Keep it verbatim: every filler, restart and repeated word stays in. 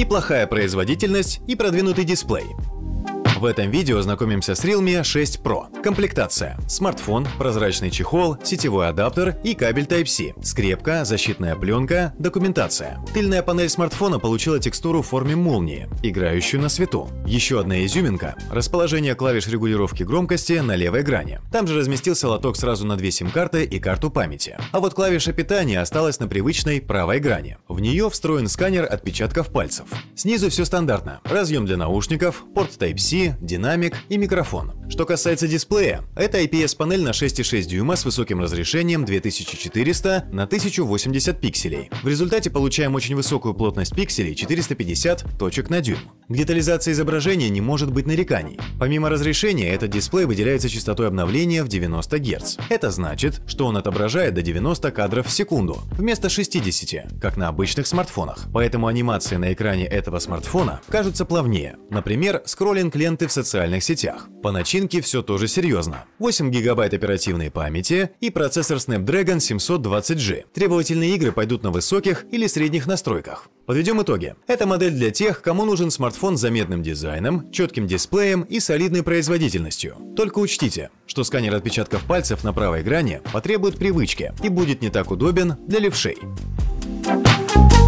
неплохая производительность и продвинутый дисплей. В этом видео знакомимся с Realme шесть про. Комплектация: смартфон, прозрачный чехол, сетевой адаптер и кабель Type-C, скрепка, защитная пленка, документация. Тыльная панель смартфона получила текстуру в форме молнии, играющую на свету. Еще одна изюминка – расположение клавиш регулировки громкости на левой грани. Там же разместился лоток сразу на две сим-карты и карту памяти. А вот клавиша питания осталась на привычной правой грани. В нее встроен сканер отпечатков пальцев. Снизу все стандартно: разъем для наушников, порт Type-C, динамик и микрофон. Что касается дисплея, это ай пи эс-панель на шесть и шесть дюйма с высоким разрешением две тысячи четыреста на тысячу восемьдесят пикселей. В результате получаем очень высокую плотность пикселей — четыреста пятьдесят точек на дюйм. К детализации изображения не может быть нареканий. Помимо разрешения, этот дисплей выделяется частотой обновления в девяносто герц. Это значит, что он отображает до девяноста кадров в секунду, вместо шестидесяти, как на обычных смартфонах. Поэтому анимации на экране этого смартфона кажутся плавнее. Например, скроллинг ленты в социальных сетях. По начинке все тоже серьезно. восемь гигабайт оперативной памяти и процессор Snapdragon семьсот двадцать джи. Требовательные игры пойдут на высоких или средних настройках. Подведем итоги. Это модель для тех, кому нужен смартфон с заметным дизайном, четким дисплеем и солидной производительностью. Только учтите, что сканер отпечатков пальцев на правой грани потребует привычки и будет не так удобен для левшей.